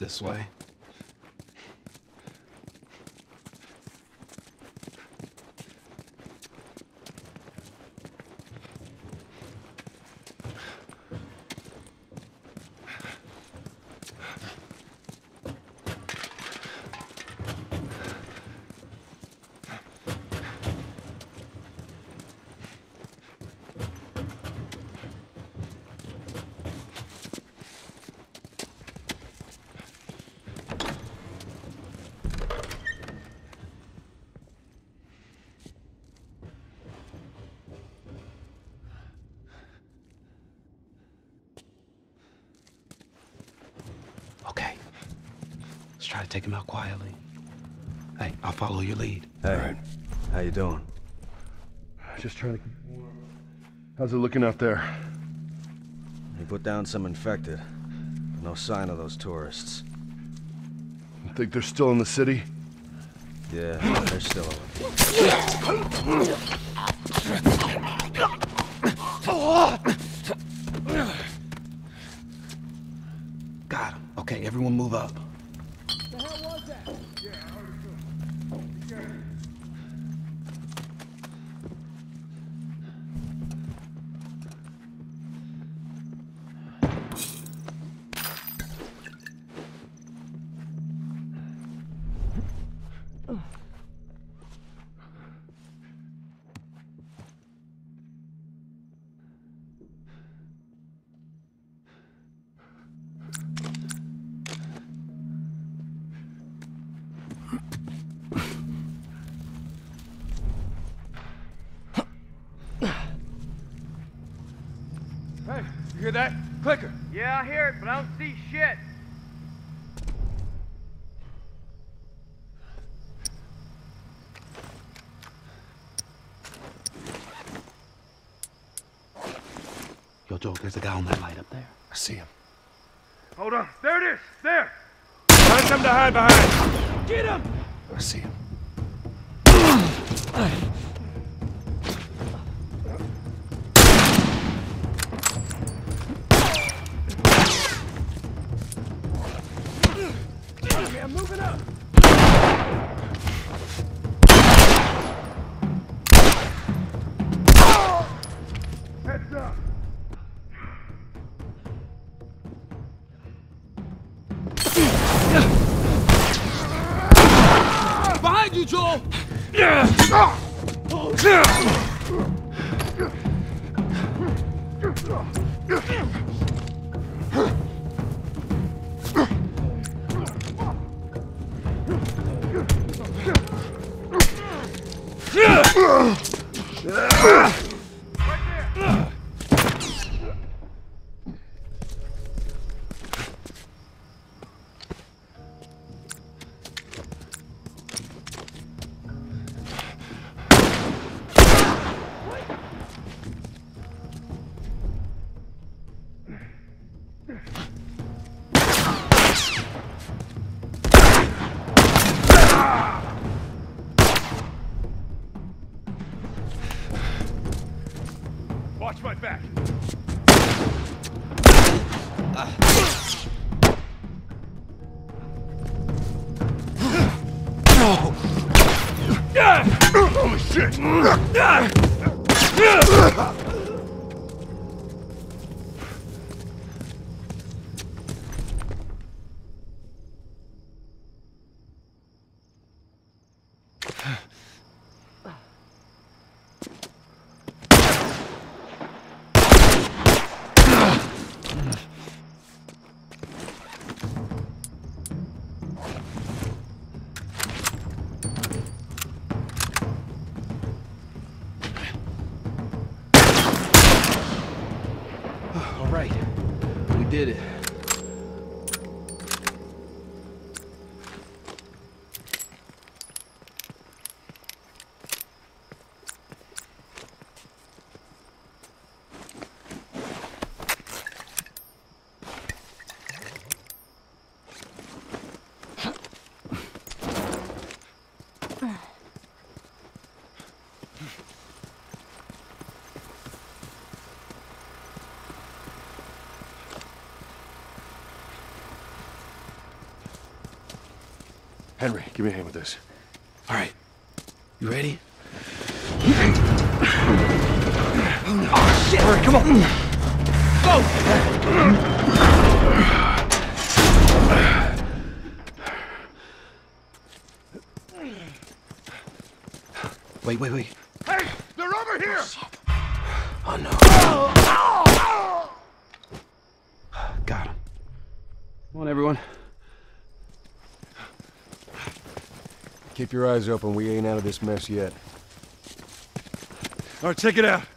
this way. Okay. Let's try to take him out quietly. Hey, I'll follow your lead. Hey, All right. how you doing? Just trying to keep warm. How's it looking out there? He put down some infected. No sign of those tourists. You think they're still in the city? Yeah, they're still over. Got him. Okay, everyone move up. The hell was that? Yeah, I heard it too. Hey, you hear that? Clicker. Yeah, I hear it, but I don't see shit. Yo, Joe, there's a guy on that light up there. I see him. Hold on. There it is. There. Find something to hide behind. Get him! I see him. Okay, I'm moving up. Heads up. Behind you, Joel! Watch my back. Holy shit! All right. We did it. Henry, give me a hand with this. All right. You ready? Oh, shit! All right, come on. Go! Wait. Hey! They're over here! Oh, no. Got him. Come on, everyone. Keep your eyes open. We ain't out of this mess yet. All right, check it out.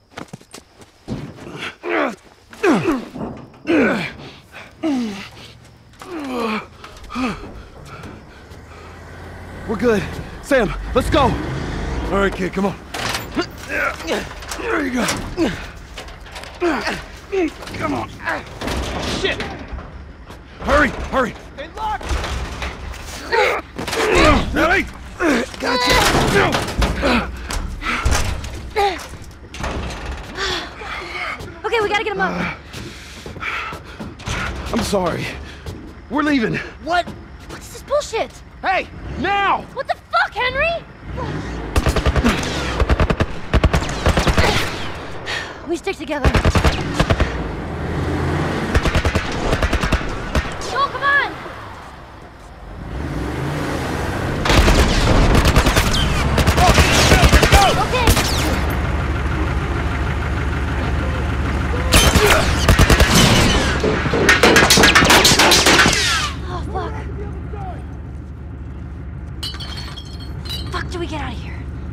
We're good. Sam, let's go. All right, kid, come on. There you go. Come on. Oh, shit! Hurry! They locked! Ellie! Okay, we gotta get him up. I'm sorry. We're leaving. What? What's this bullshit? Hey, now! What the fuck, Henry? We stick together. Joel, come on! Okay. Oh, fuck. Fuck, do we get out of here?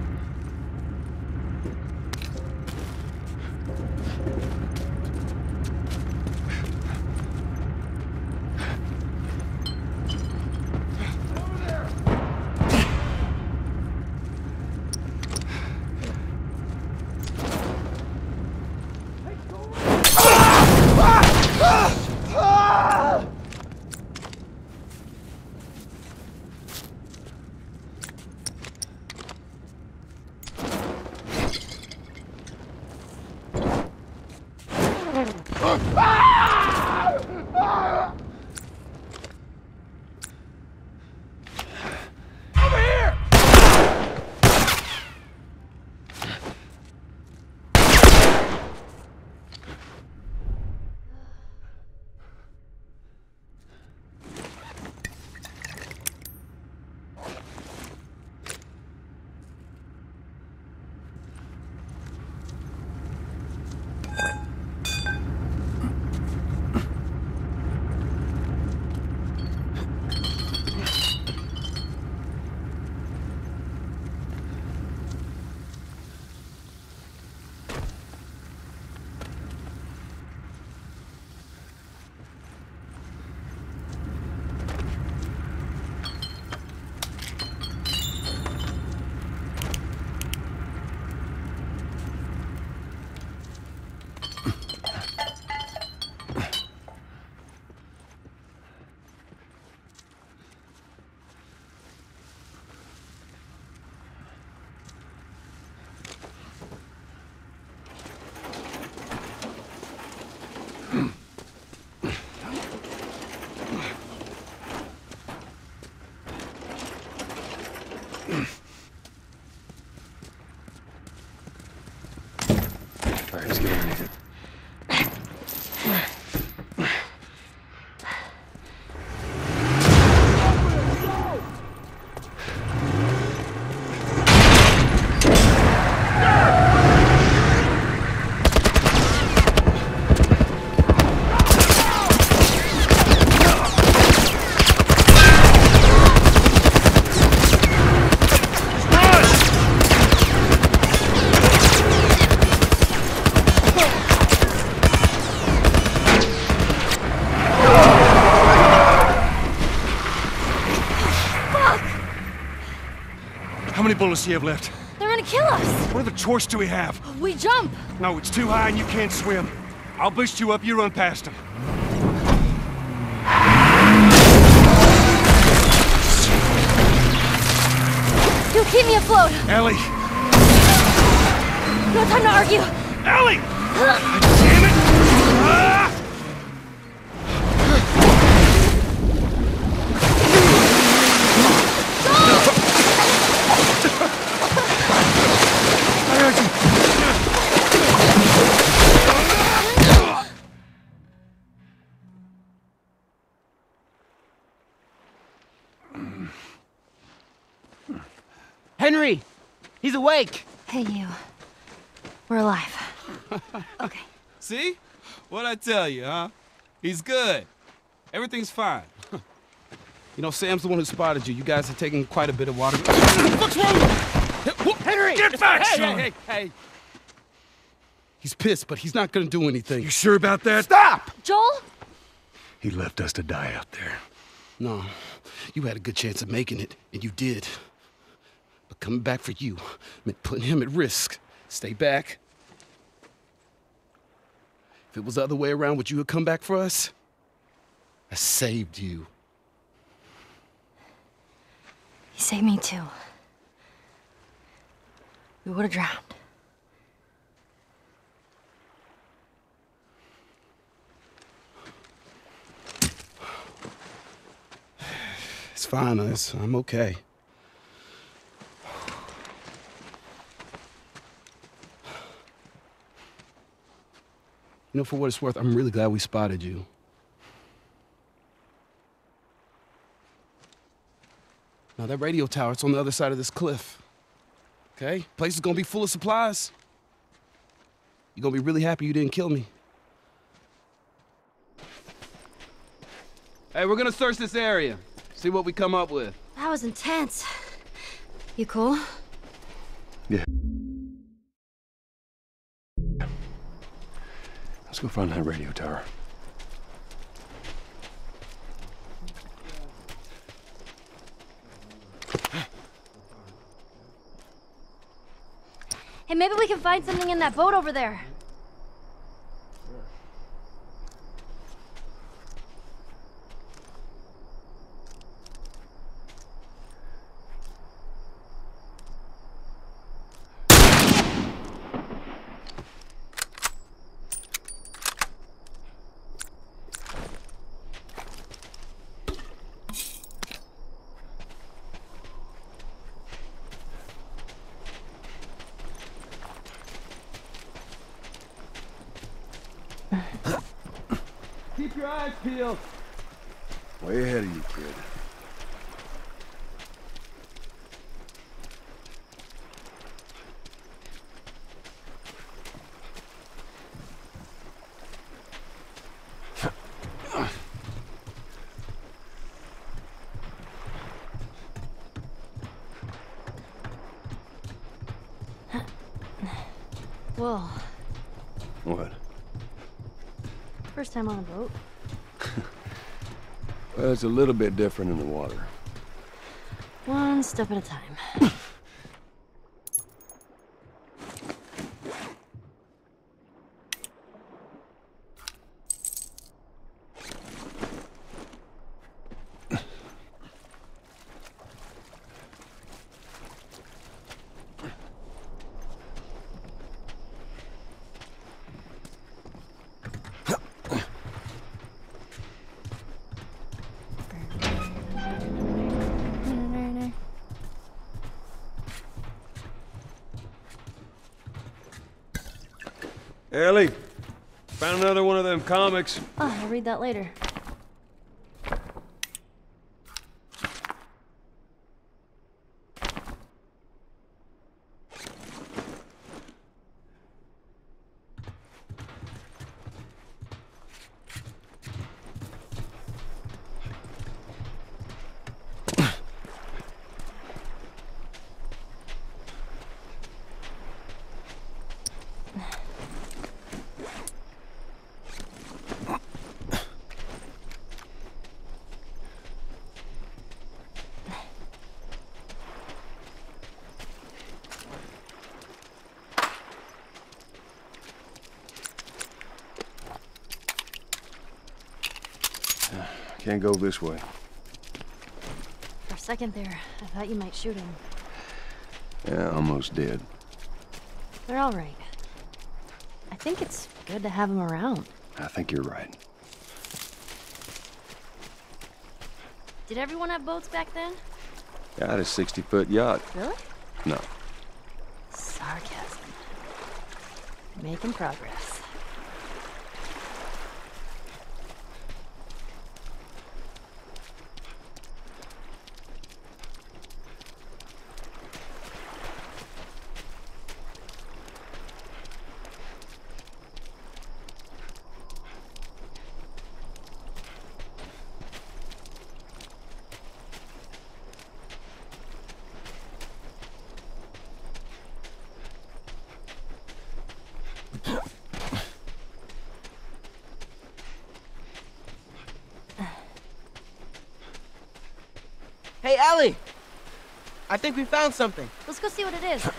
All right, let's get underneath it. How many bullets do you have left? They're gonna kill us. What other choice do we have? We jump. No, it's too high and you can't swim. I'll boost you up, you run past them. You keep me afloat. Ellie! No time to argue. Ellie! Damn it! Ah! Henry! He's awake! Hey, you. We're alive. Okay. See? What'd I tell you, huh? He's good. Everything's fine. You know, Sam's the one who spotted you. You guys are taking quite a bit of water. What's wrong? Henry! Get back, hey, son! Hey. He's pissed, but he's not gonna do anything. You sure about that? Stop! Joel? He left us to die out there. No, you had a good chance of making it, and you did. But coming back for you meant putting him at risk. Stay back. If it was the other way around, would you have come back for us? I saved you. You saved me too. We would have drowned. It's fine, I'm okay. You know, for what it's worth, I'm really glad we spotted you. Now, that radio tower, it's on the other side of this cliff. Okay? Place is gonna be full of supplies. You're gonna be really happy you didn't kill me. Hey, we're gonna search this area. See what we come up with. That was intense. You cool? Yeah. Let's go find that radio tower. Hey, maybe we can find something in that boat over there. Keep your eyes peeled. Way ahead of you, kid. Whoa. What? First time on a boat. Well, it's a little bit different in the water. One step at a time. Ellie, found another one of them comics. Oh, I'll read that later. Can't go this way. For a second there, I thought you might shoot him. Yeah, almost dead. They're all right. I think it's good to have them around. I think you're right. Did everyone have boats back then? Got a 60-foot yacht. Really? No. Sarcasm. Making progress. Hey, Ellie! I think we found something. Let's go see what it is.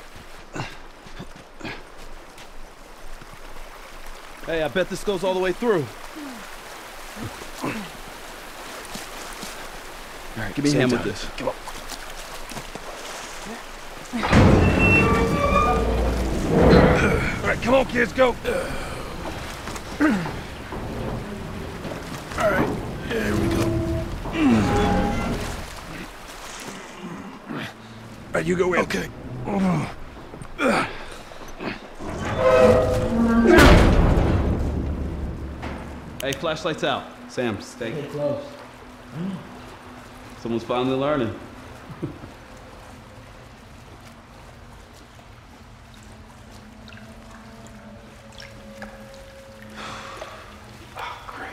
Hey, I bet this goes all the way through. All right, give me a hand with this. Come on. All right, come on, kids, go. All right, here we go. All right, you go in. Okay. Hey, flashlight's out. Sam, stay close. Someone's finally learning. Oh, great.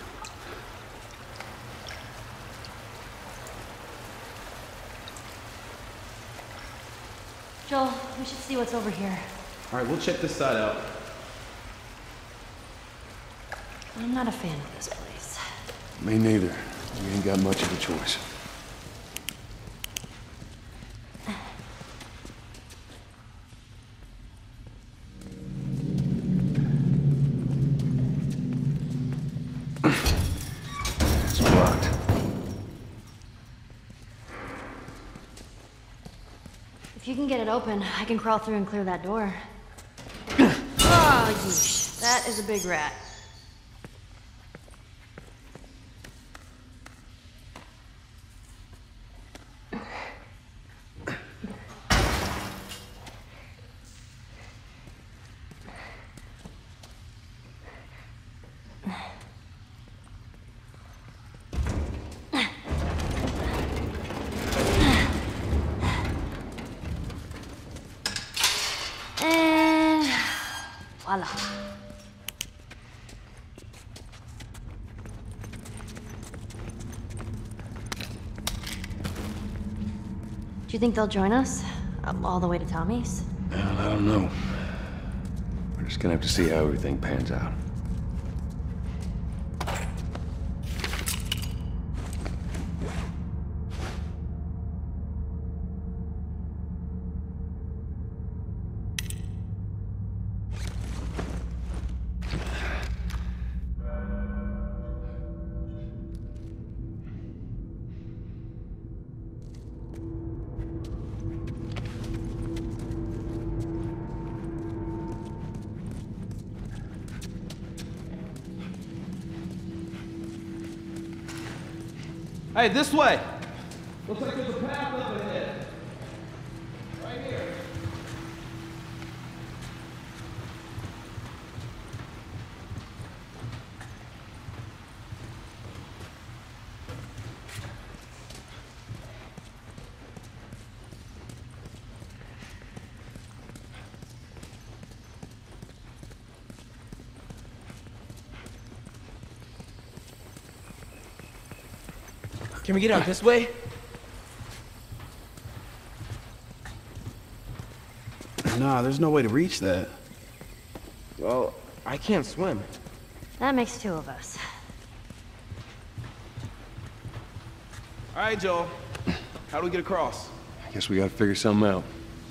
Joel, we should see what's over here. All right, we'll check this side out. I'm not a fan of this place. Me neither. We ain't got much of a choice. It's blocked. If you can get it open, I can crawl through and clear that door. Oh, yeesh. That is a big rat. And voila. Do you think they'll join us? All the way to Tommy's? Well, I don't know. We're just gonna have to see how everything pans out. Hey, this way! Looks like there's a path up ahead. Right here. Can we get out this way? Nah, there's no way to reach that. Well, I can't swim. That makes two of us. All right, Joel. How do we get across? I guess we gotta figure something out.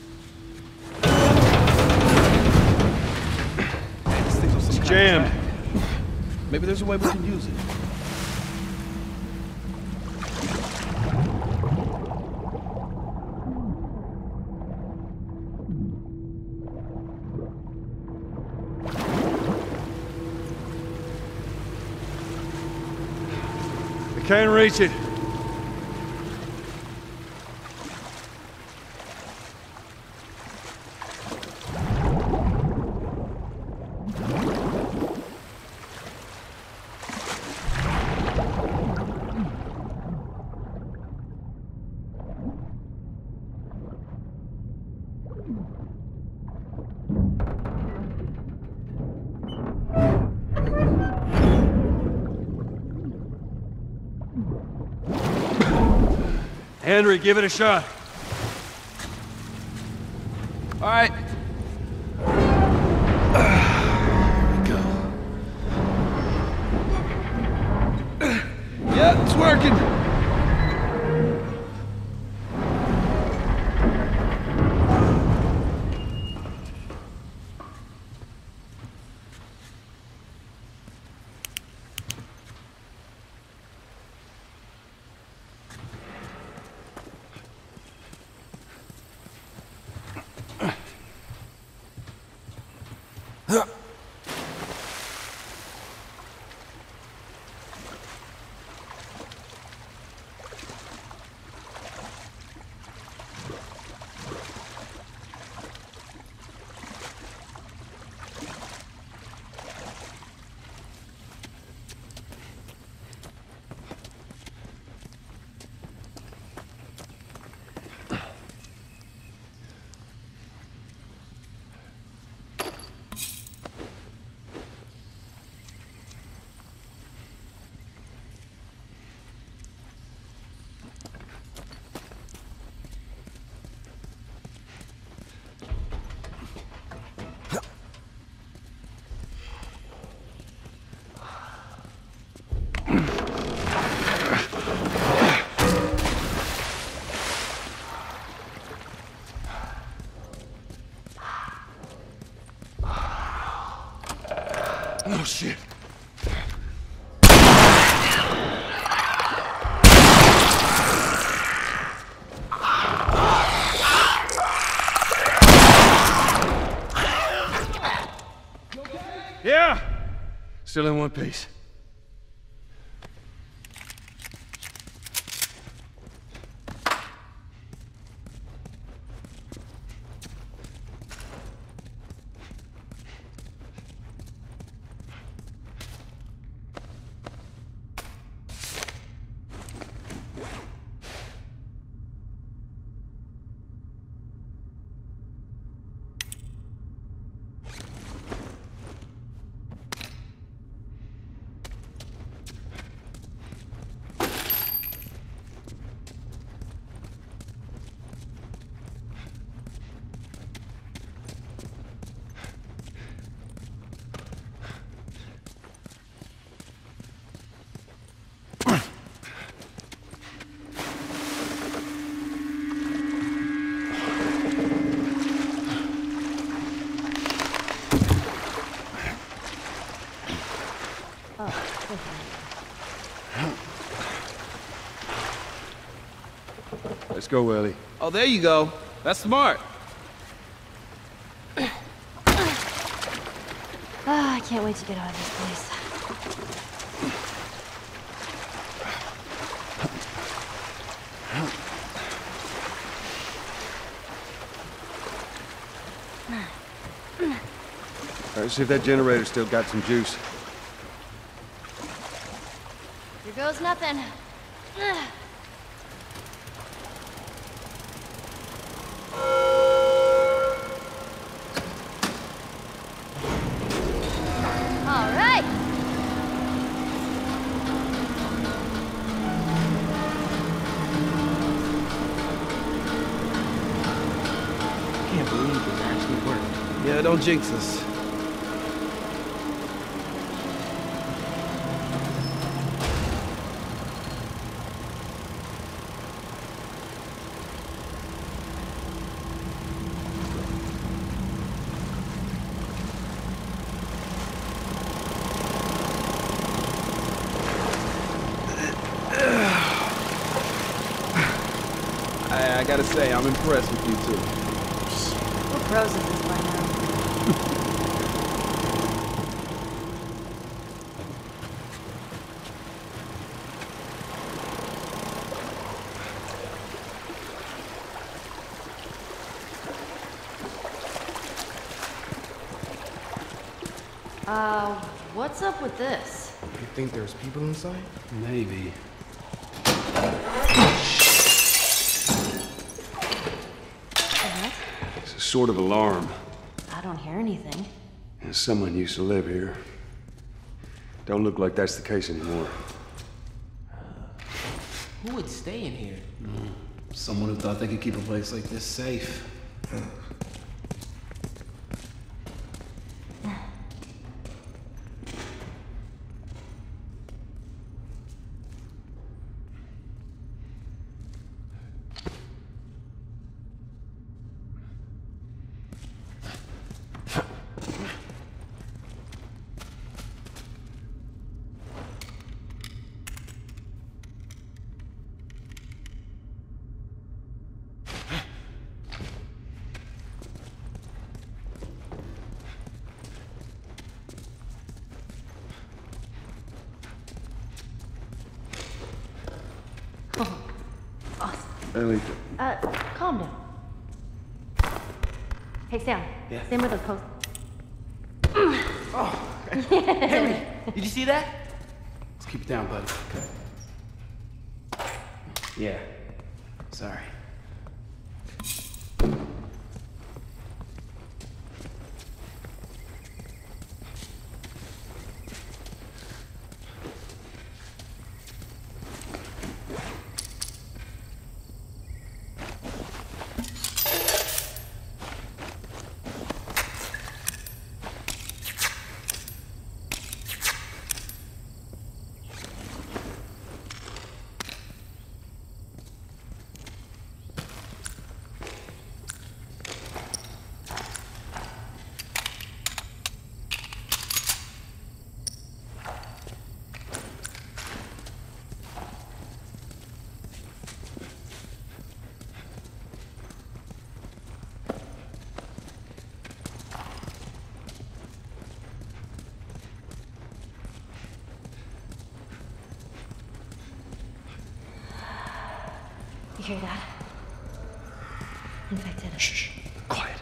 Hey, this thing's on some kind of jammed. track. Maybe there's a way we can use it. Can't reach it. Henry, give it a shot. All right. Here we go. Yeah, it's working. Oh, shit. Yeah! Still in one piece. Let's go, Ellie. Oh, there you go. That's smart. I can't wait to get out of this place. All right, see if that generator's still got some juice. Here goes nothing. All right. I can't believe this actually worked. Yeah, don't jinx us. I gotta say, I'm impressed with you two. We're pros at this by now. What's up with this? You think there's people inside? Maybe. It's a sort of alarm. I don't hear anything. Someone used to live here. Don't look like that's the case anymore. Who would stay in here? Someone who thought they could keep a place like this safe. Ellie, Calm down. Hey, Sam. Yeah. Sam with those posts. Henry, did you see that? Let's keep it down, buddy. Yeah. Sorry. You hear that? Infected. shh, quiet.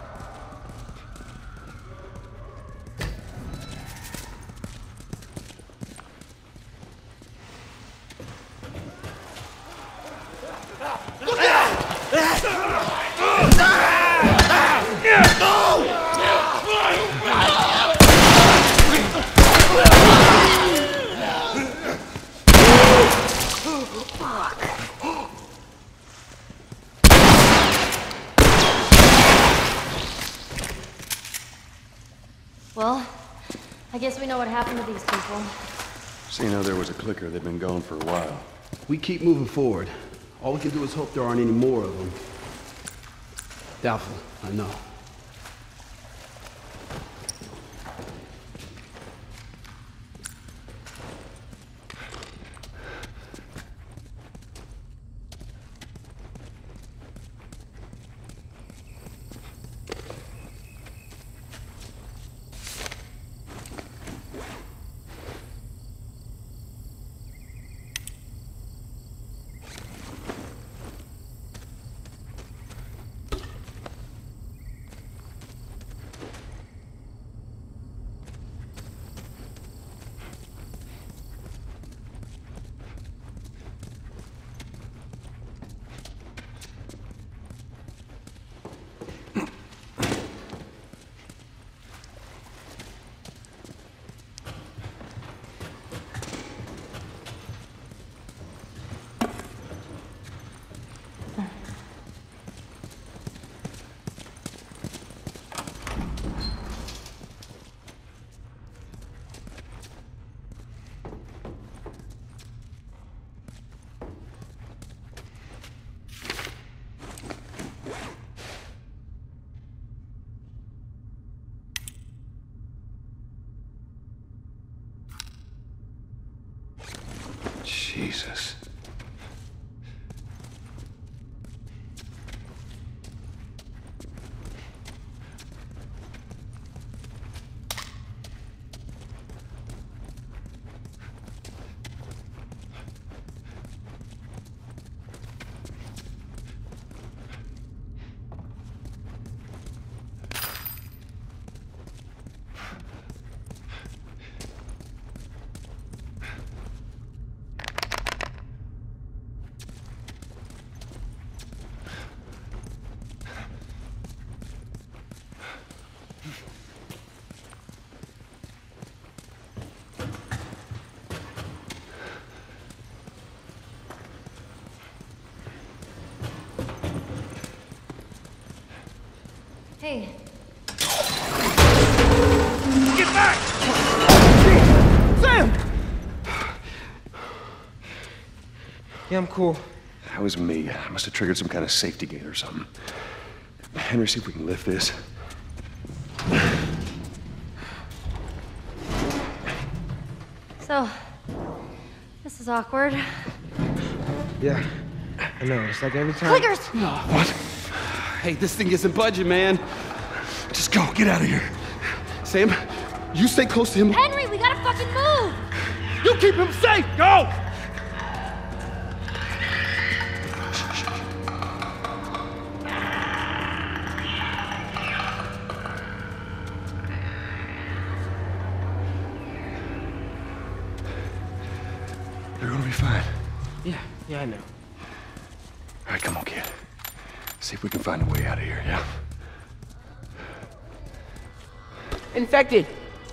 Well, I guess we know what happened to these people. So you know there was a clicker. They've been gone for a while. We keep moving forward. All we can do is hope there aren't any more of them. Doubtful, I know. Jesus. Hey, Get back! Sam! Yeah, I'm cool. That was me. I must have triggered some kind of safety gate or something. Henry, see if we can lift this. so, this is awkward. Yeah, I know. It's like every time. Clickers! What? Hey, this thing isn't budging, man. Just go. Get out of here. Sam, you stay close to him. Henry, we gotta fucking move! You keep him safe! Go! I know. All right, come on, kid. See if we can find a way out of here, yeah? Infected!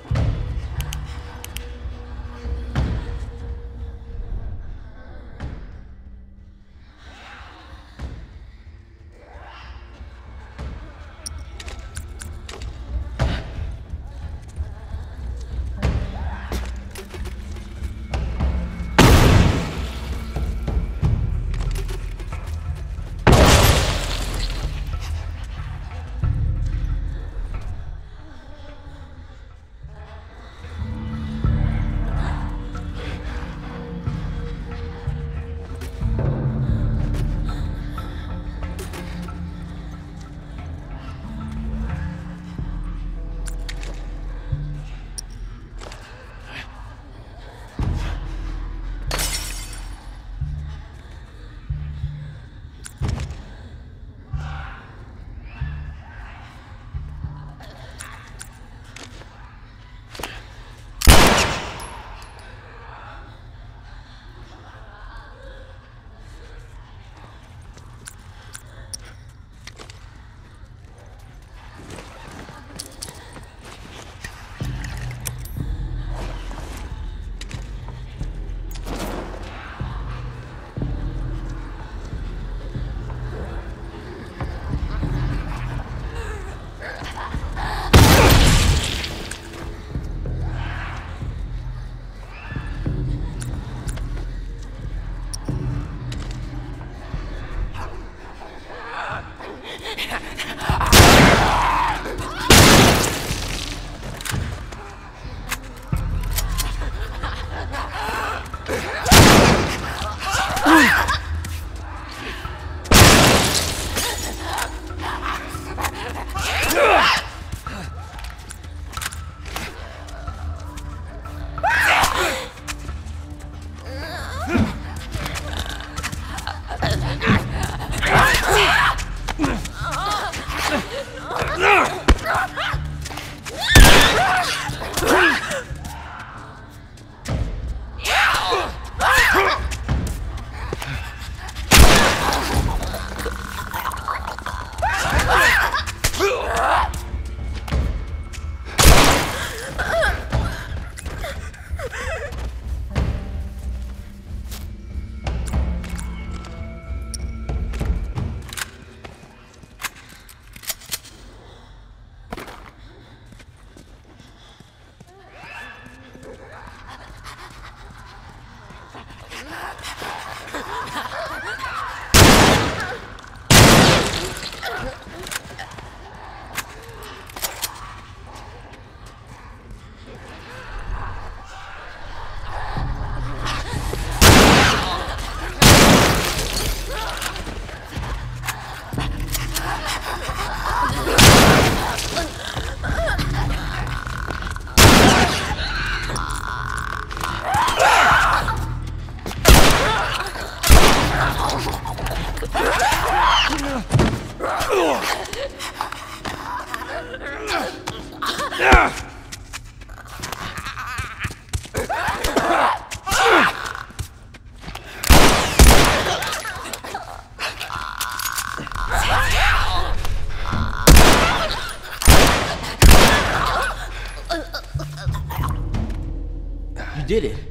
You did it.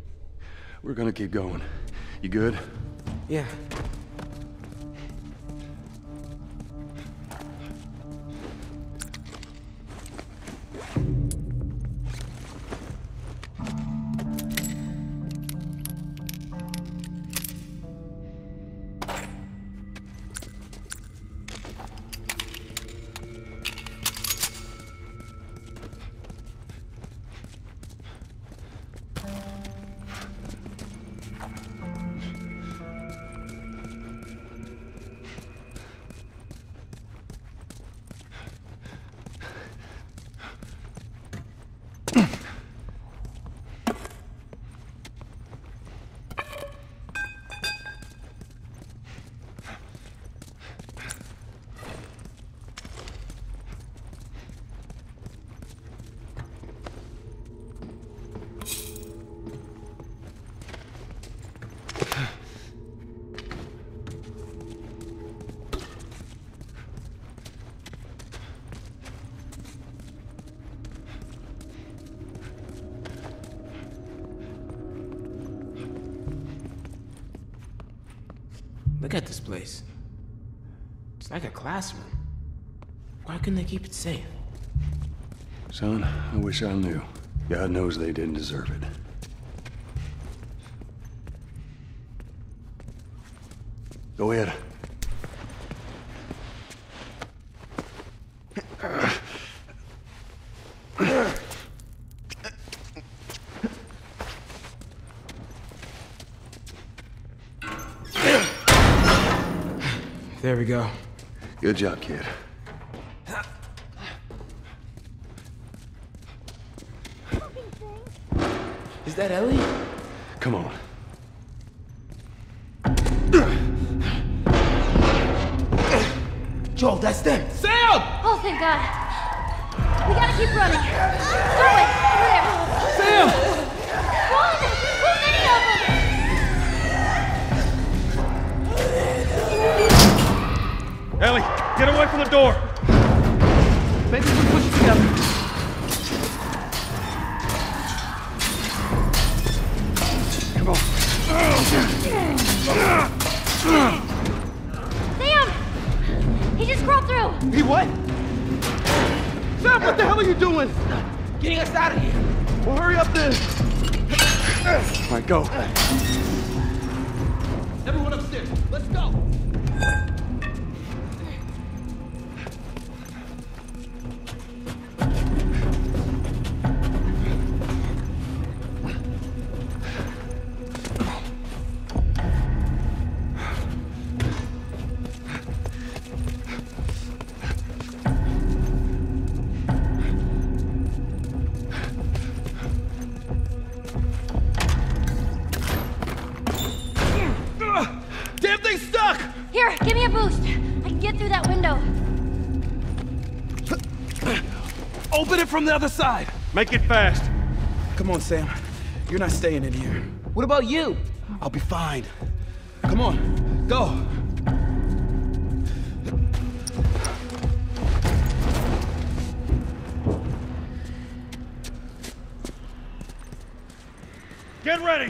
We're gonna keep going. You good? Yeah. Look at this place. It's like a classroom. Why couldn't they keep it safe? Son, I wish I knew. God knows they didn't deserve it. Go ahead. There we go. Good job, kid. Is that Ellie? Come on. Joel, that's them. Sam! Oh, thank God. We gotta keep running. Throw it! Over there! Sam! Run! Too many of them! Ellie, get away from the door! Maybe we push it together. Come on. Sam! He just crawled through! He what? Sam, what the hell are you doing? Getting us out of here. Well, hurry up then. All right, go. Everyone upstairs. Let's go. Damn thing's stuck! Here, give me a boost. I can get through that window. Open it from the other side. Make it fast. Come on, Sam. You're not staying in here. What about you? I'll be fine. Come on, go. Get ready!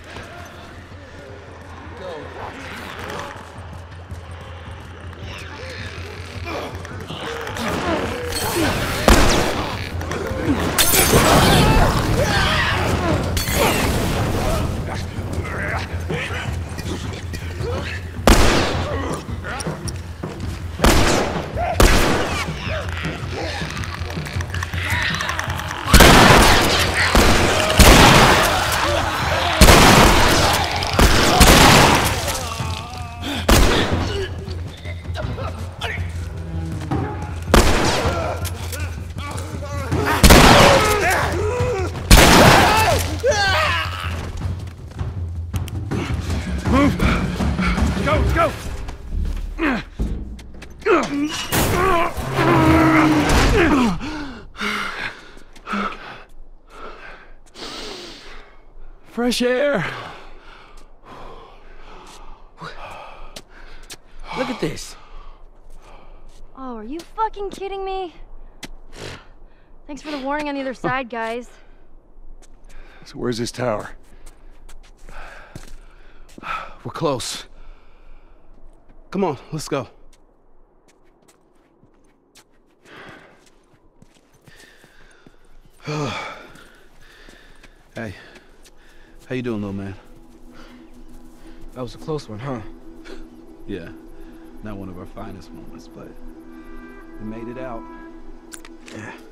Fresh air. Look at this. Oh, are you fucking kidding me? Thanks for the warning on the other side, guys. So where's this tower? We're close. Come on, let's go. Hey, how you doing, little man? That was a close one, huh? Yeah, not one of our finest moments, but we made it out. Yeah.